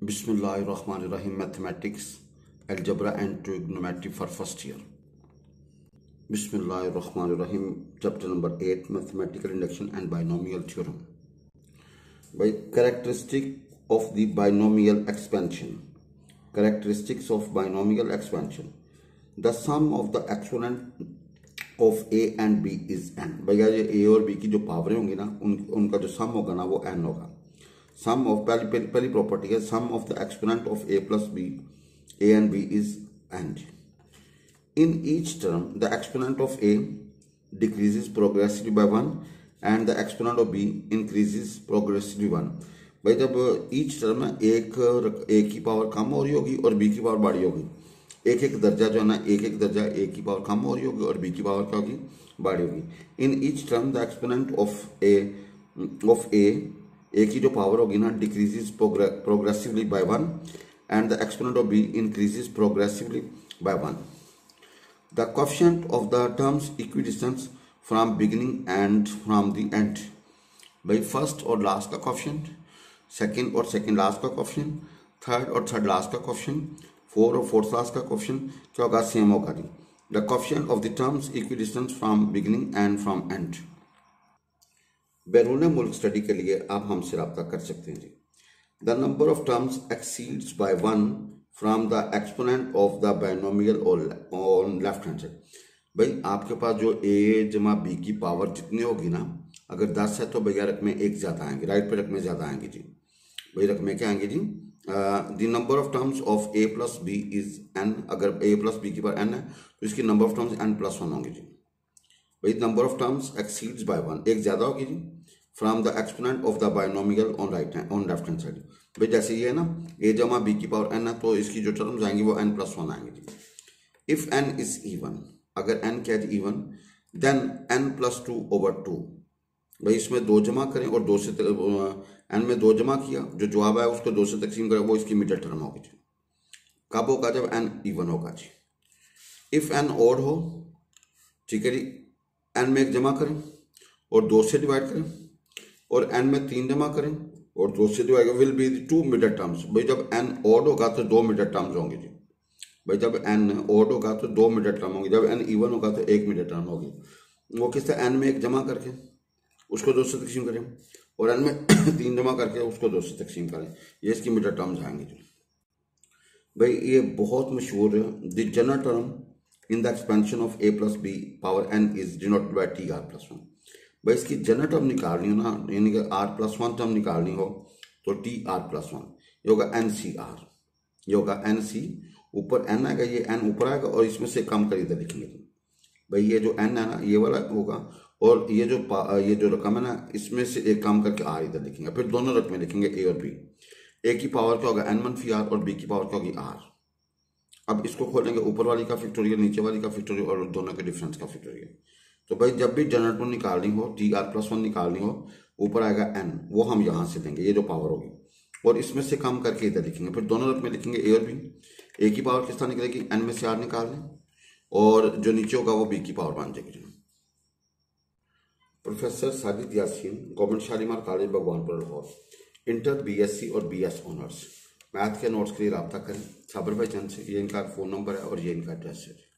Bismillahirrahmanirrahim. Mathematics, Algebra and Trigonometry for first year. Bismillahirrahmanirrahim. Chapter number 8, Mathematical Induction and Binomial Theorem. By characteristic of the binomial expansion. Characteristics of binomial expansion. The sum of the exponent of a and b is n. भैया ये a और b की जो पावरें होंगी ना उनका जो सम होगा ना वो n होगा. Sum of पहली प्रॉपर्टी है sum of the exponent of a plus b, a and b is n. In each term the exponent of a decreases progressively by 1 and the exponent of b increases progressively 1. भाई जब each term में एक a की power कम हो रही होगी और b की पावर बढ़ी होगी, एक एक दर्जा जो है ना एक दर्जा a की पावर कम हो रही होगी और b की पावर क्या होगी बढ़ी होगी. In each term the exponent of a की जो पावर होगी ना decreases progressively by 1 and the exponent of b increases progressively by 1. The coefficient of the terms equidistance from beginning and from the end. भाई first और last का coefficient, second और second last का coefficient, third और third last का coefficient, fourth और fourth last का coefficient क्या होगा सेम होगा जी. The coefficient of the terms equidistance from beginning and from end. बैरून मुल्क स्टडी के लिए आप हमसे रब्ता कर सकते हैं जी. The number of terms exceeds by 1 from the exponent of the binomial on left hand side. भाई आपके पास जो a जमा b की पावर जितनी होगी ना, अगर 10 है तो भैया रकमें एक ज्यादा आएंगे, राइट पे रकमें ज्यादा आएंगी जी. भाई रकमें क्या आएंगी जी. The number of terms of a plus b is n. अगर a प्लस b की पावर n है तो इसकी number of terms n plus 1 होंगी जी. भाई number of terms exceeds by 1 एक ज्यादा होगी जी from the exponent of the binomial on right hand on left hand side. भाई जैसे ये है ना a जमा b की पावर n है तो इसकी जो टर्म्स आएंगी वो n प्लस 1 आएंगी जी. इफ n इज इवन, अगर n क्या है even, then n plus 2 over 2. भाई इसमें 2 जमा करें और 2 से n में 2 जमा किया, जो जवाब आया उसको 2 से तकसीम करें, वो इसकी मिडिल टर्म होगी जी. कब होगा जब n इवन होगा जी. इफ n ऑड हो, ठीक है जी, n में 1 जमा करें और 2 से डिवाइड करें और n में 3 जमा करें और 2 से divide will be 2 middle terms. भाई जब n ऑड होगा तो 2 मिडिल टर्म्स होंगे जी. भाई जब n ऑड होगा तो 2 मिडिल टर्म होंगे, जब n इवन होगा तो 1 मिडिल टर्म होगी. वो किस तरह n में 1 जमा करके उसको 2 से तकसीम करें और n में 3 जमा करके उसको 2 से तकसीम करें, ये इसकी मिडिल टर्म्स आएंगे जी. भाई ये बहुत मशहूर है. The general term in the expansion of a plus b power n is denoted by tr plus 1. भाई इसकी जनरल टर्म निकालनी हो ना, यानी कि r प्लस 1 टर्म निकालनी हो तो tr प्लस 1, ये होगा ncr, ये होगा nc, ऊपर n आएगा, ये n ऊपर आएगा और इसमें से कम कर इधर लिखेंगे. भाई ये जो n है ना ये वाला होगा और ये जो रकम है ना इसमें से एक कम करके r इधर लिखेंगे, फिर दोनों रकमें लिखेंगे a और b. a की पावर क्या होगा n-r और b की पावर क्या होगी r. अब इसको खोलेंगे, ऊपर वाली का फैक्टोरियल, नीचे वाली का फैक्टोरियल और दोनों के डिफरेंस का फैक्टोरियल. तो भाई जब भी जनरल टर्म निकालनी हो, tr प्लस 1 निकालनी हो, ऊपर आएगा n, वो हम यहां से देंगे, ये जो पावर होगी, और इसमें से कम करके इधर लिखेंगे, फिर दोनों रकमें लिखेंगे a और b. a की पावर किस तरह निकलेगी, n में से r निकाल लें और जो नीचे होगा वो b की पावर बन जाएगी. Professor Sajid Yasin, government Shalimar college Bhagwanpur Lahore, inter BSc और BS ऑनर्स. मैथ के नोट्स के लिए रब्ता करें साबर भाईजान से. ये इनका फ़ोन नंबर है और ये इनका एड्रेस है.